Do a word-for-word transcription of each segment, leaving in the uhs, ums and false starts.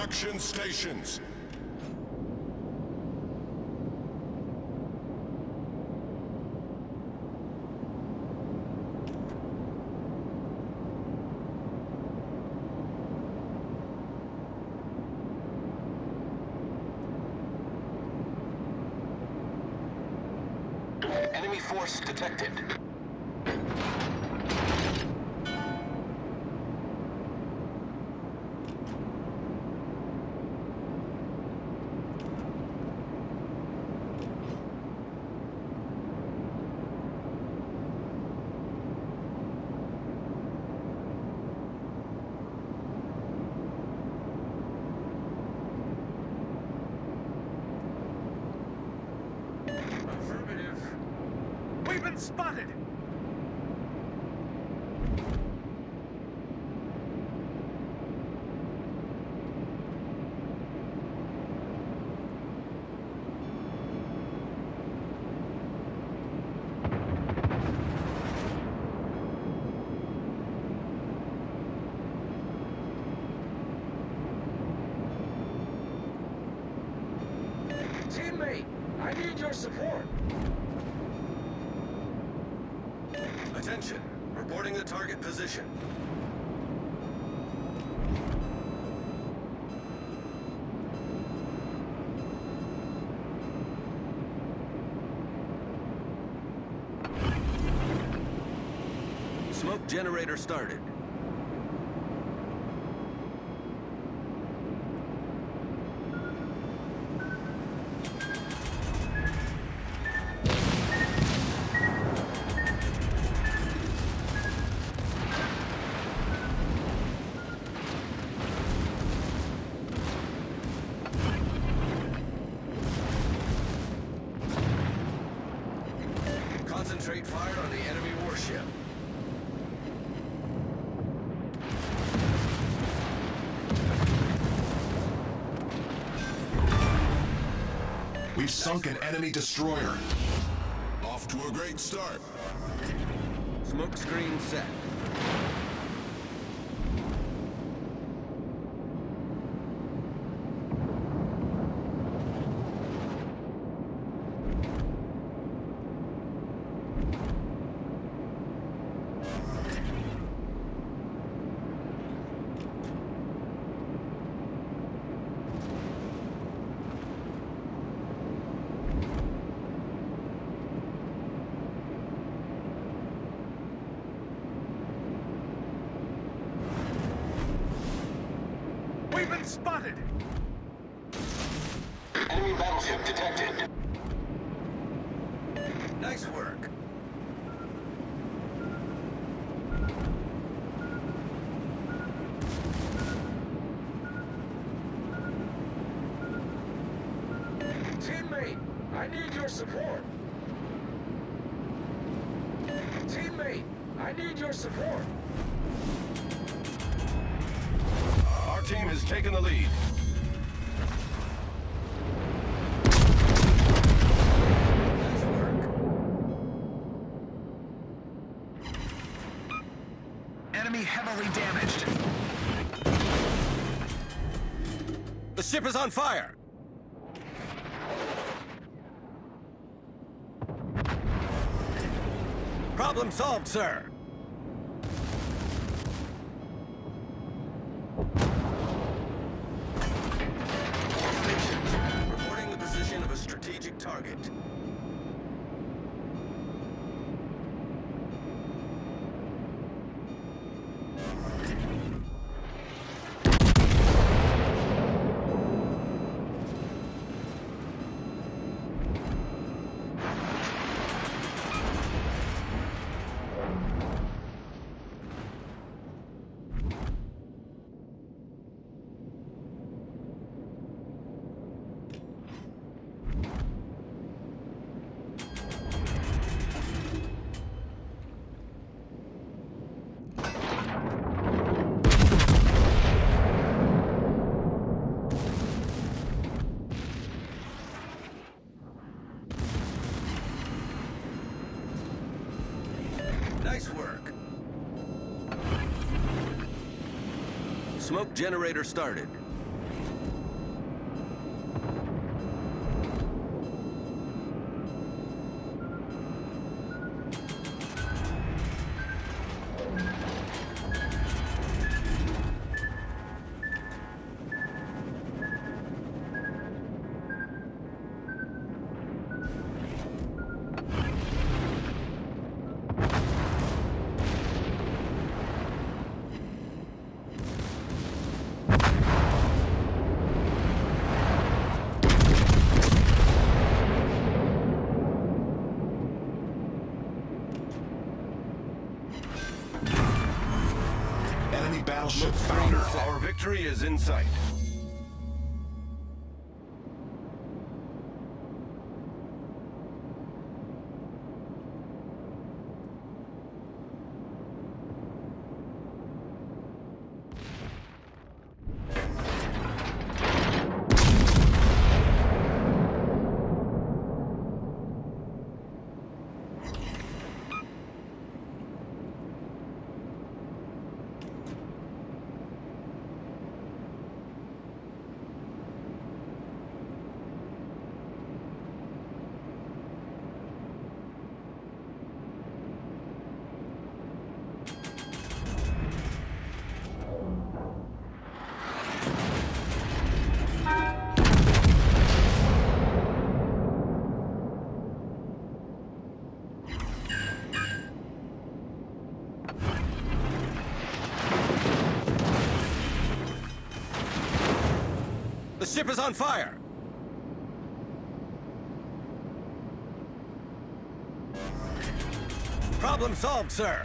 Extraction stations. Enemy force detected. We've been spotted! Teammate, I need your support. Attention, reporting the target position. Smoke generator started. Concentrate fire on the enemy warship. We've sunk an enemy destroyer. Off to a great start. Smoke screen set. We've been spotted! Enemy battleship detected. Nice work. Teammate, I need your support. Teammate, I need your support. Our team has taken the lead. Nice work. Enemy heavily damaged. The ship is on fire. Problem solved, sir. Reporting the position of a strategic target. Nice work. Smoke generator started. victory is in sight. The ship is on fire! Problem solved, sir.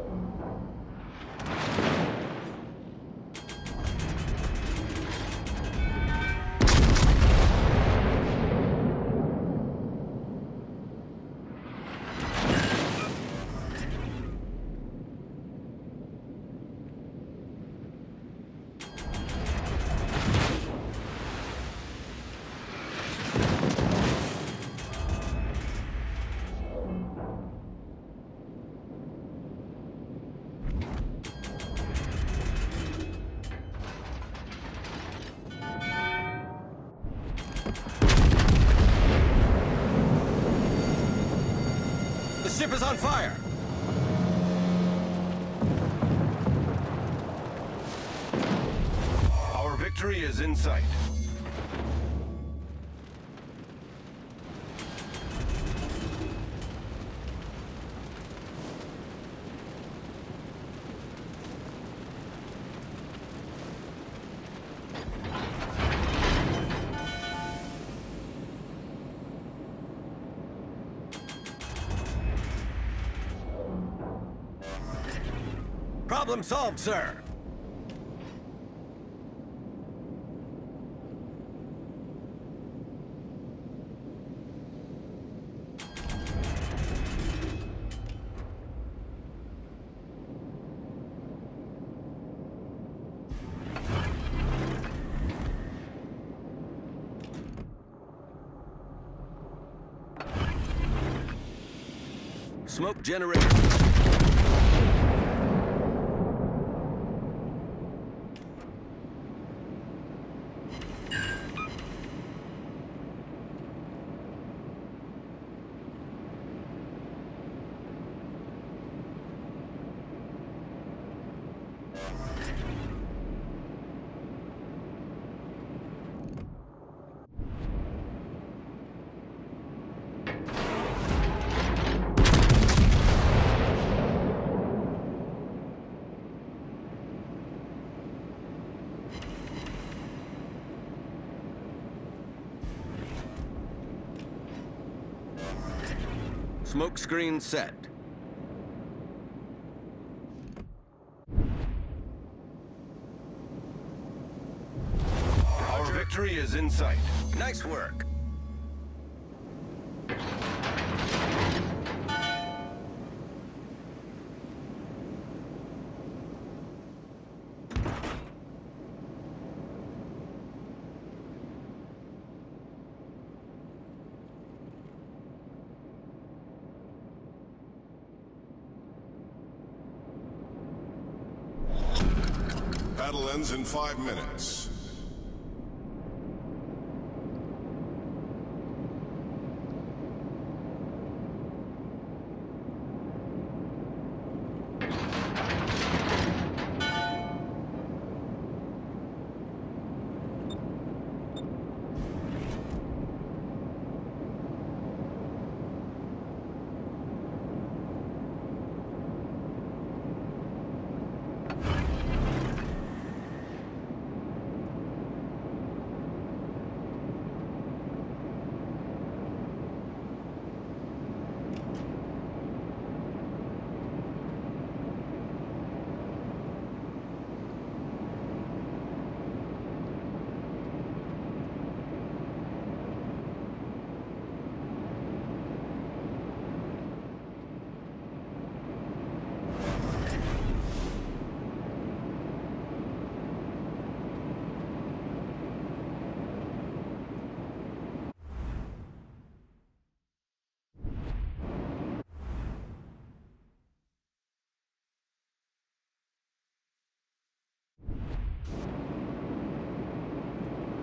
The ship is on fire! Our victory is in sight. Problem solved, sir. Smoke generator. Smoke screen set. Our victory is in sight. Nice work. Battle ends in five minutes.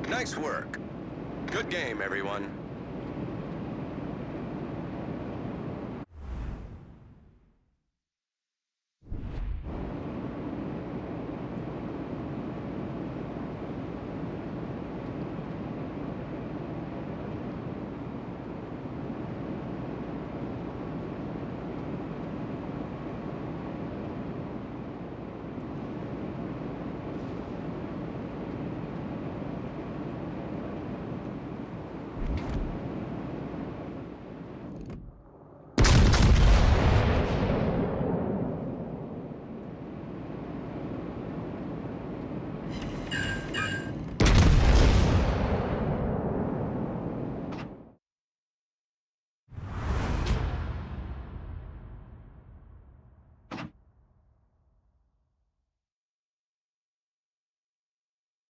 Nice work. Good game, everyone.